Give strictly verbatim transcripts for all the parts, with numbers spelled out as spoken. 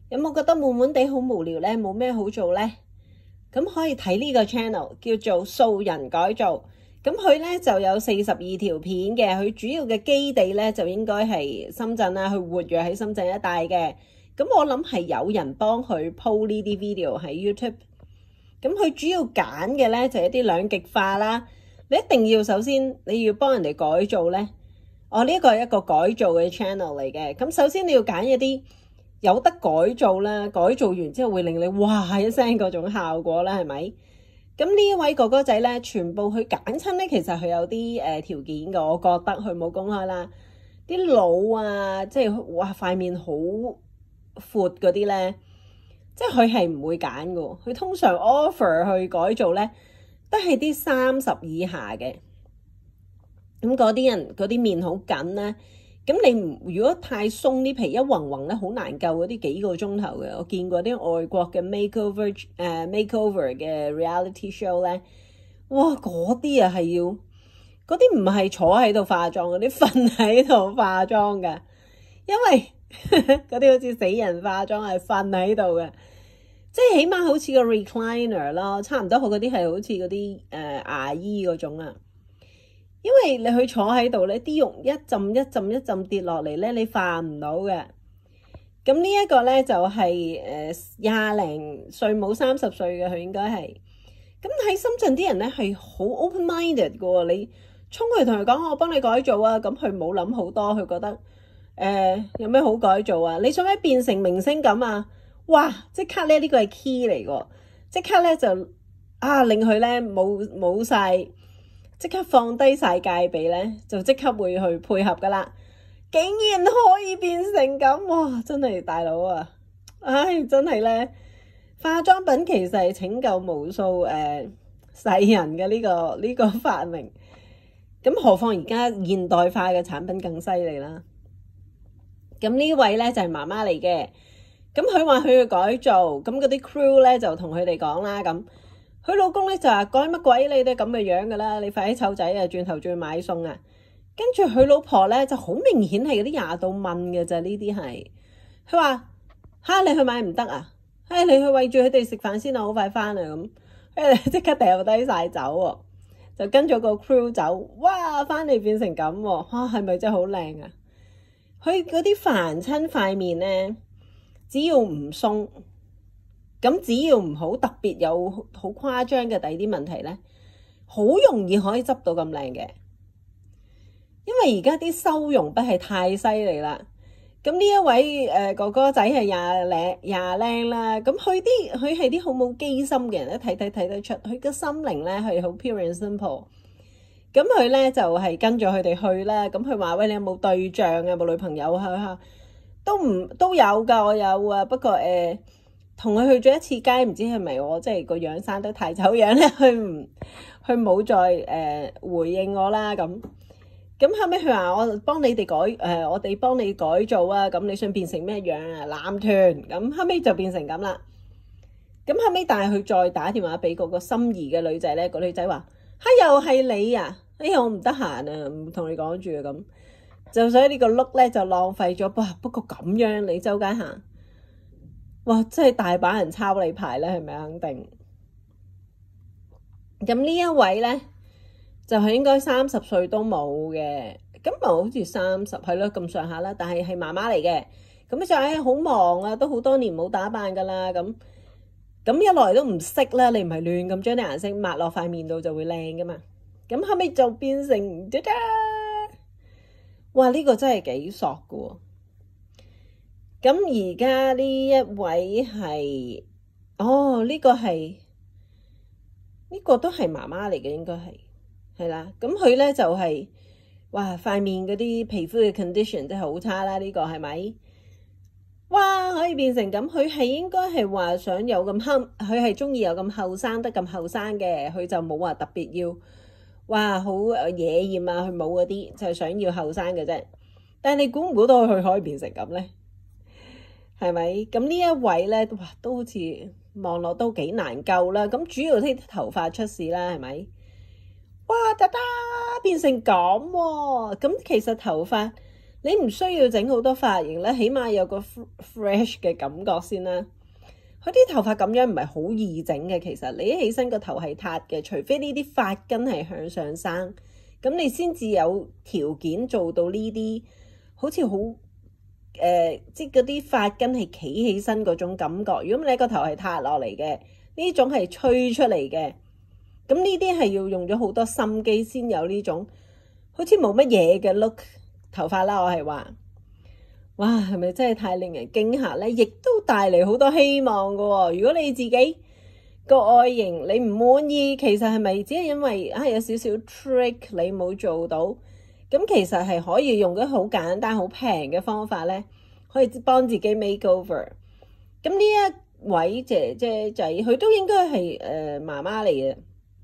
有冇覺得悶悶地好無聊呢？冇咩好做呢？咁可以睇呢個 channel 叫做素人改造。咁佢呢就有四十二條片嘅，佢主要嘅基地呢就應該係深圳啦，佢活躍喺深圳一帶嘅。咁我諗係有人幫佢鋪呢啲 video 喺 YouTube。咁佢主要揀嘅呢就係一啲兩極化啦。你一定要首先你要幫人哋改造呢。我呢個係一個改造嘅 channel 嚟嘅。咁首先你要揀一啲有得改造啦，改造完之後會令你哇一聲嗰種效果啦，係咪？咁呢一位哥哥仔呢，全部佢揀親呢，其實佢有啲誒、呃、條件嘅，我覺得佢冇公開啦。啲腦啊，即係哇塊面好闊嗰啲呢，即係佢係唔會揀嘅。佢通常 offer 去改造呢，都係啲三十以下嘅。咁嗰啲人嗰啲面好緊咧，咁你唔如果太鬆啲皮一橫橫咧，好難救嗰啲幾個鐘頭嘅。我見過啲外國嘅 makeover 誒、uh, makeover 嘅 reality show 咧，哇嗰啲啊係要嗰啲唔係坐喺度化妝，嗰啲瞓喺度化妝㗎，因為嗰啲好似死人化妝係瞓喺度嘅，即係起碼好似個 recliner 咯，差唔多好嗰啲係好似嗰啲誒牙醫嗰種啊。因為你去坐喺度咧，啲肉一浸一浸一浸跌落嚟咧，你化唔到嘅。咁呢一個咧就係誒廿零歲冇三十歲嘅，佢應該係。咁喺深圳啲人咧係好 open minded 嘅喎，你衝去同佢講我幫你改造啊，咁佢冇諗好多，佢覺得誒、呃、有咩好改造啊？你想唔想變成明星咁啊？哇！即刻咧呢、這個係 key 嚟嘅，即刻咧就啊令佢咧冇冇晒。即刻放低晒戒備咧，就即刻會去配合噶啦。竟然可以變成咁，哇！真係大佬啊！唉，真係咧，化妝品其實係拯救無數誒、呃、世人嘅呢、這個呢、這個發明。咁何況而家現代化嘅產品更犀利啦。咁呢位咧就係媽媽嚟嘅。咁佢話佢去改造，咁嗰啲 crew 咧就同佢哋講啦咁。佢老公咧就話改乜鬼，你都咁嘅樣噶啦，你快啲湊仔啊，轉頭仲要買餸啊。跟住佢老婆咧就好明顯係嗰啲廿度問嘅咋，呢啲係。佢話吓，你去買唔得啊？唉、哎，你去餵住佢哋食飯先啊，好快翻啊咁。誒，即刻掉低晒走喎，就跟咗個 crew 走。哇，翻嚟變成咁喎，哇，係咪真係好靚啊？佢嗰啲煩親塊面咧，只要唔鬆。咁只要唔好特別有好誇張嘅第二啲問題咧，好容易可以執到咁靚嘅。因為而家啲修容筆係太犀利啦。咁呢一位誒、呃、哥哥仔係廿零廿零啦。咁佢啲佢係啲好冇機心嘅人，一睇睇睇得出，佢個心靈咧係好 pure and simple。咁佢咧就係、是、跟住佢哋去啦。咁佢話喂，你有冇對象啊？有冇女朋友啊？都唔都有㗎，我有啊。不過誒。呃同佢去咗一次街，唔知係咪我即係個樣生得太醜樣咧，佢唔佢冇再誒、呃、回應我啦咁。咁後尾佢話我幫你哋改誒、呃，我哋幫你改造啊。咁你想變成咩樣啊？男團咁後尾就變成咁啦。咁後尾但係佢再打電話俾嗰個心儀嘅女仔咧，個女仔話：哈，又係你啊！哎呀，我唔得閒啊，唔同你講住啊咁。就所以呢個 look 咧就浪費咗。哇！不過咁樣你周街行。哇！真係大把人抄你牌咧，係咪肯定？咁呢一位咧，就係應該三十歲都冇嘅，咁啊好似三十係咯咁上下啦。但係係媽媽嚟嘅，咁就係好忙啊，都好多年冇打扮噶啦。咁咁一來都唔識啦，你唔係亂咁將啲顏色抹落塊面度就會靚噶嘛。咁後尾就變成喳喳，哇！呢個真係幾索噶喎。咁而家呢一位係，哦呢個係呢個都係媽媽嚟嘅，應該係係啦。咁佢咧就係，哇塊面嗰啲皮膚嘅 condition 真係好差啦。呢個係咪？哇可以變成咁，佢係應該係話想有咁後，佢係中意有咁後生得咁後生嘅，佢就冇話特別要，哇好誒野豔啊，佢冇嗰啲，就係想要後生嘅啫。但係你估唔估到佢可以變成咁咧？係咪？咁呢一位咧，哇，都好似望落都幾難救啦。咁主要啲頭髮出事啦，係咪？哇，噠噠變成咁喎。咁其實頭髮你唔需要整好多髮型咧，起碼有個 fresh 嘅感覺先啦。佢啲頭髮咁樣唔係好易整嘅，其實你一起身個頭係塌嘅，除非呢啲髮根係向上生，咁你先至有條件做到呢啲好似好誒，即係嗰啲髮根係企起身嗰種感覺。如果你個頭係塌落嚟嘅，呢種係吹出嚟嘅，咁呢啲係要用咗好多心機先有呢種好似冇乜嘢嘅 look 頭髮啦。我係話，哇，係咪真係太令人驚嚇咧？亦都帶嚟好多希望㗎喎。如果你自己個外形你唔滿意，其實係咪只係因為啊有少少 trick 你冇做到？咁其實係可以用咗好簡單、好平嘅方法咧，可以幫自己 makeover。咁呢一位姐姐仔，佢都應該係誒媽媽嚟嘅。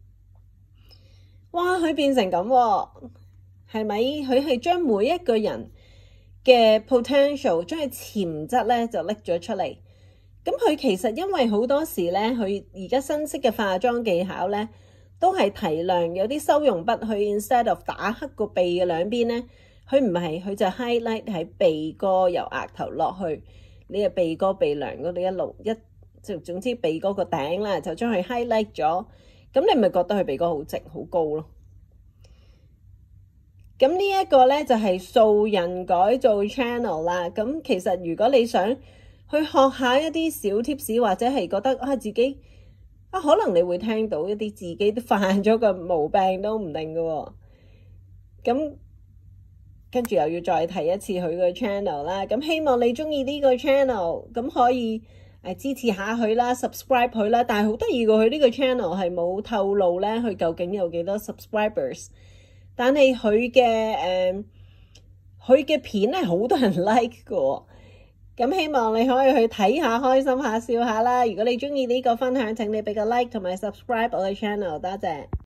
哇！佢變成咁喎，係咪？佢係將每一個人嘅 potential，將佢潛質咧就拎咗出嚟。咁佢其實因為好多時咧，佢而家新式嘅化妝技巧咧，都係提亮有啲修容筆，佢 instead of 打黑個鼻嘅兩邊咧，佢唔係，佢就 highlight 喺鼻哥由額頭落去，你嘅鼻哥鼻梁嗰度一路一，就總之鼻哥個頂啦，就將佢 highlight 咗。咁你咪覺得佢鼻哥好直好高咯。咁呢一個咧就係素人改造 channel 啦。咁其實如果你想去學下一啲小 tips，或者係覺得啊自己啊可能你會聽到一啲自己都犯咗個毛病都唔定㗎喎。咁跟住又要再提一次佢個 channel 啦。咁希望你中意呢個 channel，咁可以誒支持下佢啦 ，subscribe 佢啦。但係好得意過佢呢個 channel 係冇透露咧，佢究竟有幾多 subscribers。但係佢嘅誒，佢嘅片係好多人 like 嘅，咁希望你可以去睇下，開心下，笑下啦。如果你中意呢個分享，請你俾個 like 同埋 subscribe 我嘅 channel，多謝。